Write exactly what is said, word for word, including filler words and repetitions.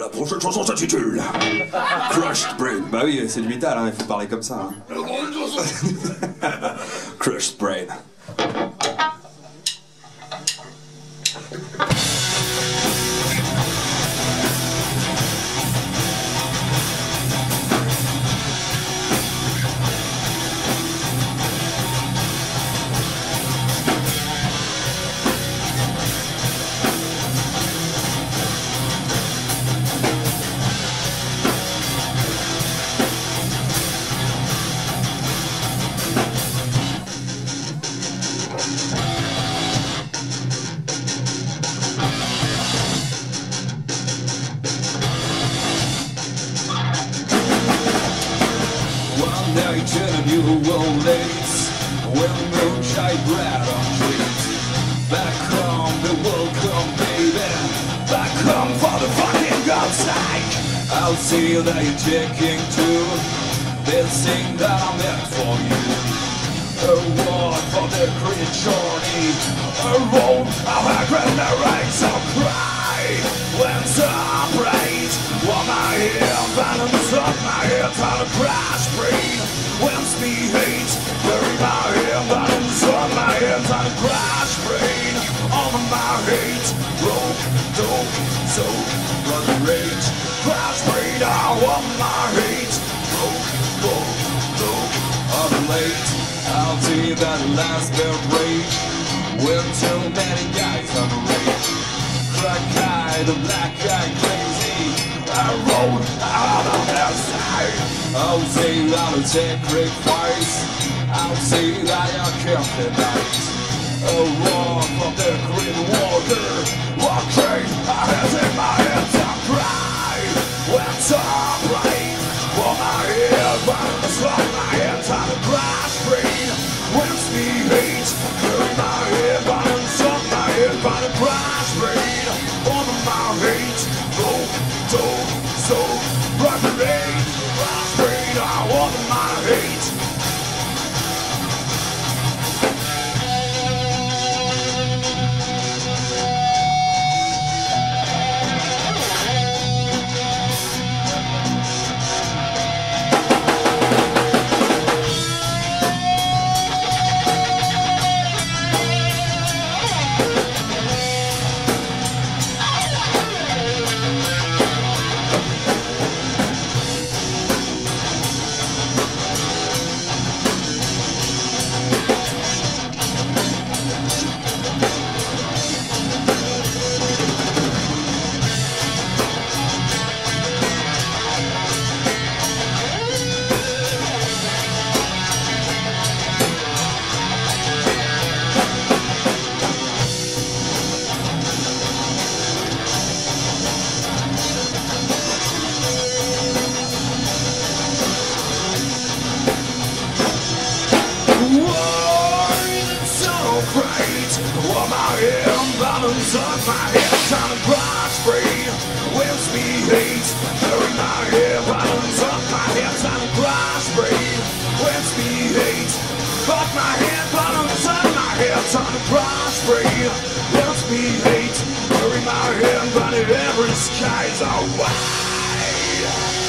La prochaine chanson s'intitule Crushed Brain. Bah oui, c'est du métal, hein, il faut parler comme ça. Hein. Crushed Brain. One night in a new world lace, when moonshine bread on trees. Back home, the world come, baby. Back home for the fucking God's sake. I'll see that you're taking too. This thing that I meant for you. A word for the creature need. A road of a generation of cry. When separate, what my ear balance on my head on a crash brain. When me hate, bury my ear balance on my head on a crash brain. All of my hate, broke, dope, so run the rage. Crash brain, I want my hate, broke, broke, dope, on the late. I'll see that last bit rage. With too many guys on the rage. Crack-eyed, the black-eyed crazy. I rode out on their side. I'll say that I'll sacrifice. I'll say that I can't deny. A war for the green water. Walking, I have in my hands and cry. When some rain, for my ear burns like my hands on a grass green. When me hate, bury my ear burns on my head by the grass green. All of my hate, go, go, so, run the rain. Grass green, I want my hate. While my imbalance on my head on a grass brain. Whips me hate, bury my imbalance on my head on a grass brain. Whips me hate, but my imbalance on my head on a grass brain. Whips me hate, bury my head, but every sky's away.